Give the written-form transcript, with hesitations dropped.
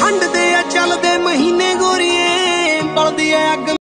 ਠੰਡ ਦੇ ਆ ਚੱਲਦੇ ਮਹੀਨੇ ਗੋਰੀਏ ਬਲਦੀ ਆ ਅੱਗ